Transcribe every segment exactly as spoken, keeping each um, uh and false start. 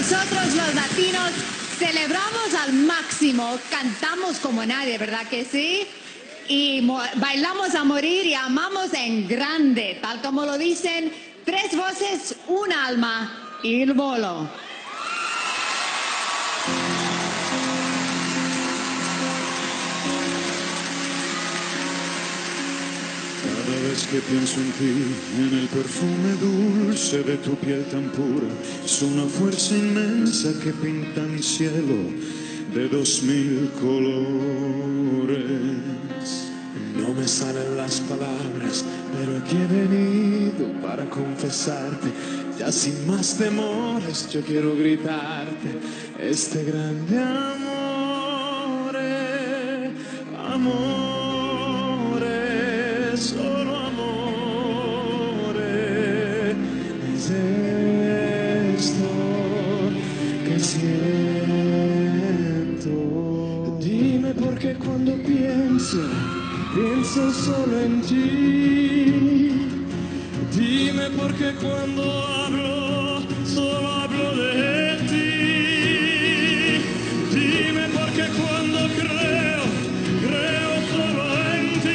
nosotros los latinos celebramos al máximo, cantamos como nadie, ¿verdad que sí? Y bailamos a morir y amamos en grande, tal como lo dicen, tres voces, un alma, il volo. Cada vez que pienso en ti, en el perfume dulce de tu piel tan pura, es una fuerza inmensa que pinta mi cielo de dos mil colores. No me salen las palabras, pero aquí he venido para confesarte, ya sin más temores, yo quiero gritarte este grande amor, amor. Solo amore es esto que siento. Dime por qué cuando pienso, pienso solo en ti. Dime por qué cuando hablo, solo hablo de ti. Dime por qué cuando creo, creo solo en ti.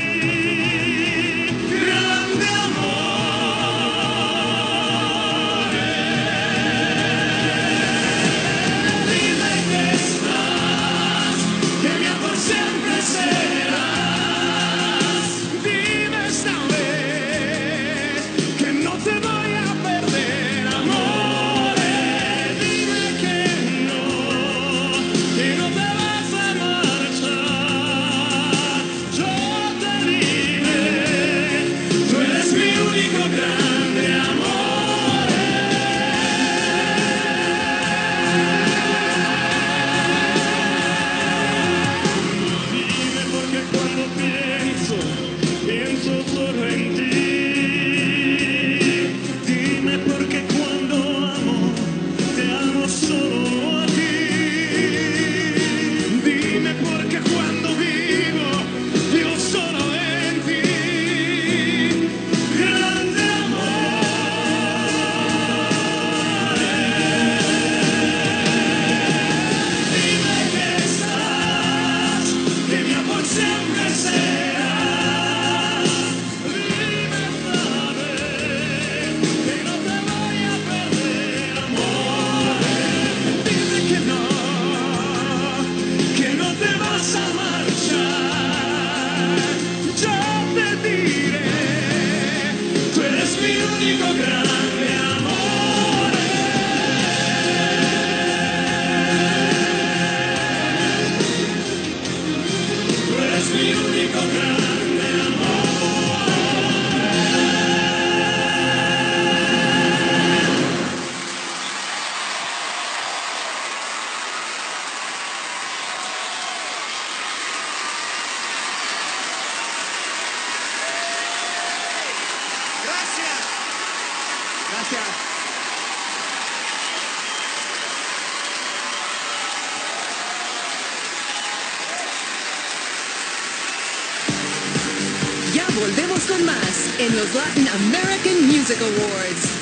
Ya volvemos con más en los Latin American Music Awards.